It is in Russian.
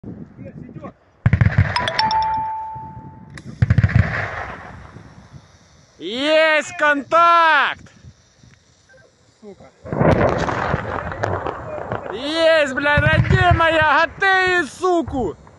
Есть контакт! Сука. Есть, бля, родимая, готи, суку!